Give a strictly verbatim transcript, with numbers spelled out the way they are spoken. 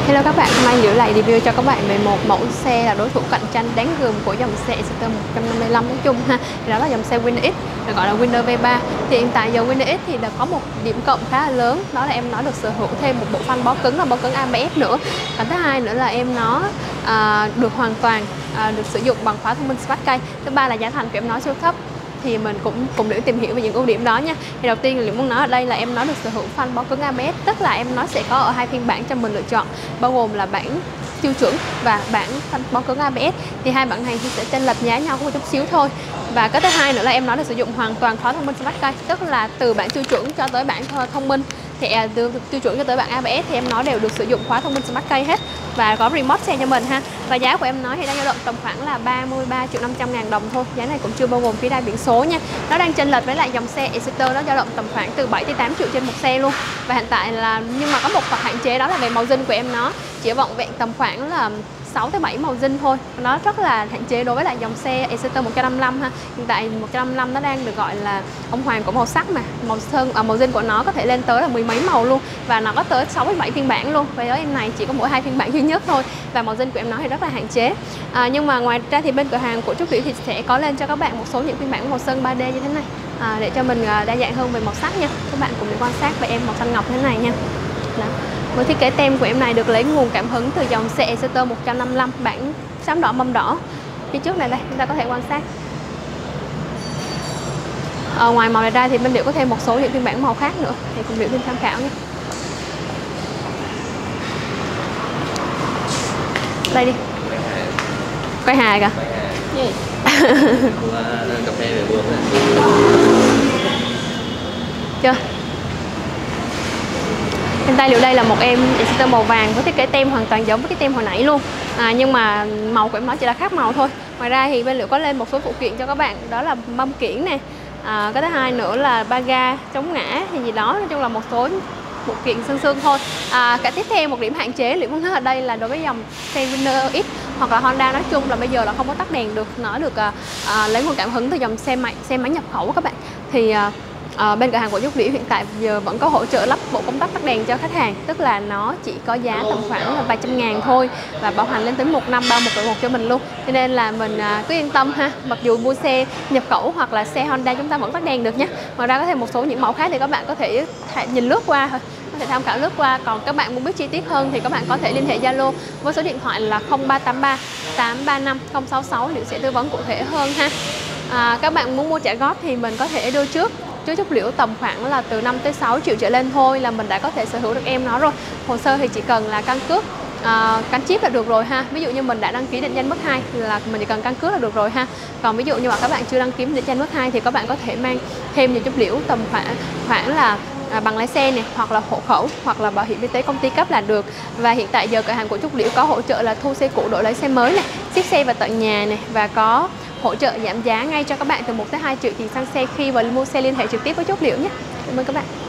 Hello các bạn, hôm nay Liễu lại review cho các bạn về một mẫu xe là đối thủ cạnh tranh đáng gờm của dòng xe Exciter một trăm năm mươi lăm nói chung ha. Đó là dòng xe Winner X, được gọi là Winner V ba. Thì hiện tại giờ Winner X thì đã có một điểm cộng khá là lớn, đó là em nó được sở hữu thêm một bộ phanh bó cứng là bó cứng a bê ét nữa. Và thứ hai nữa là em nó à, được hoàn toàn à, được sử dụng bằng khóa thông minh Smart Key. Thứ ba là giá thành của em nó siêu thấp. Thì mình cũng cùng Liễu tìm hiểu về những ưu điểm đó nha. Thì đầu tiên là Liễu muốn nói ở đây là em nó được sở hữu phanh bó cứng a bê ét, tức là em nó sẽ có ở hai phiên bản cho mình lựa chọn, bao gồm là bản tiêu chuẩn và bản phanh bó cứng a bê ét. Thì hai bản này thì sẽ chênh lệch giá nhau có một chút xíu thôi. Và cái thứ hai nữa là em nó được sử dụng hoàn toàn khóa thông minh Smart Key, tức là từ bản tiêu chuẩn cho tới bản thông minh thì từ tiêu chuẩn cho tới bản a bê ét thì em nó đều được sử dụng khóa thông minh Smart Key hết, và có remote xe cho mình ha. Và giá của em nó thì đang dao động tầm khoảng là ba mươi ba triệu năm trăm ngàn đồng thôi. Giá này cũng chưa bao gồm phí đai biển số nha. Nó đang chênh lệch với lại dòng xe Exciter, nó dao động tầm khoảng từ bảy tới tám triệu trên một xe luôn. Và hiện tại là nhưng mà có một phần hạn chế, đó là về màu zin của em nó chỉ vỏn vẹn tầm khoảng là sáu tới bảy màu zin thôi. Nó rất là hạn chế đối với lại dòng xe Exciter một trăm năm mươi lăm ha. Hiện tại một trăm năm mươi lăm nó đang được gọi là ông hoàng của màu sắc mà. Màu sơn à, màu zin của nó có thể lên tới là mười mấy màu luôn, và nó có tới sáu đến bảy phiên bản luôn. Và với em này chỉ có mỗi hai phiên bản duy nhất thôi, và màu zin của em nó thì rất là hạn chế. À, nhưng mà ngoài ra thì bên cửa hàng của Trúc Liễu thì sẽ có lên cho các bạn một số những phiên bản màu sơn ba D như thế này, à, để cho mình đa dạng hơn về màu sắc nha. Các bạn cùng quan sát về em màu xanh ngọc thế này nha. Đó. Với thiết kế tem của em này được lấy nguồn cảm hứng từ dòng xe Exciter một trăm năm mươi lăm bản xám đỏ mâm đỏ. Phía trước này đây chúng ta có thể quan sát. Ở ngoài màu này ra thì bên Liễu có thêm một số những phiên bản màu khác nữa, thì cùng Liễu thêm tham khảo nhé. Đây đi. Quay hài kìa. Gì? Cà phê về buông chưa? Trên tay Liễu đây là một em Exciter màu vàng với thiết kế tem hoàn toàn giống với cái tem hồi nãy luôn, à, nhưng mà màu của em nó chỉ là khác màu thôi. Ngoài ra thì bên Liễu có lên một số phụ kiện cho các bạn, đó là mâm kiển nè, à, cái thứ hai nữa là ba ga chống ngã thì gì đó, nói chung là một số phụ kiện sương sương thôi. À, cái tiếp theo một điểm hạn chế Liễu muốn nói ở đây là đối với dòng xe Winner X hoặc là Honda nói chung là bây giờ là không có tắt đèn được. Nó được à, à, lấy nguồn cảm hứng từ dòng xe máy xe máy nhập khẩu các bạn. Thì à, À, bên cửa hàng của Trúc Liễu hiện tại giờ vẫn có hỗ trợ lắp bộ công tắc tắt đèn cho khách hàng, tức là nó chỉ có giá tầm khoảng là vài trăm ngàn thôi, và bảo hành lên tới một năm bao một đổi một cho mình luôn. Cho nên là mình à, cứ yên tâm ha, mặc dù mua xe nhập khẩu hoặc là xe Honda chúng ta vẫn tắt đèn được nhé. Ngoài ra có thêm một số những mẫu khác thì các bạn có thể nhìn lướt qua thôi, có thể tham khảo lướt qua. Còn các bạn muốn biết chi tiết hơn thì các bạn có thể liên hệ Zalo với số điện thoại là không ba tám ba tám ba năm không sáu sáu, Liễu sẽ tư vấn cụ thể hơn ha. À, các bạn muốn mua trả góp thì mình có thể đưa trước trước Trúc Liễu tầm khoảng là từ năm tới sáu triệu trở lên thôi là mình đã có thể sở hữu được em nó rồi. Hồ sơ thì chỉ cần là căn cước, à, gắn chip là được rồi ha. Ví dụ như mình đã đăng ký định danh mức hai là mình chỉ cần căn cước là được rồi ha. Còn ví dụ như mà các bạn chưa đăng ký định danh mức hai thì các bạn có thể mang thêm cho Trúc Liễu tầm khoảng khoảng là à, bằng lái xe này, hoặc là hộ khẩu, hoặc là bảo hiểm y tế công ty cấp là được. Và hiện tại giờ cửa hàng của Trúc Liễu có hỗ trợ là thu xe cũ đổi lấy xe mới này, ship xe vào tận nhà này, và có hỗ trợ giảm giá ngay cho các bạn từ một tới hai triệu tiền xăng xe khi vào mua xe. Liên hệ trực tiếp với Trúc Liễu nhé. Cảm ơn các bạn.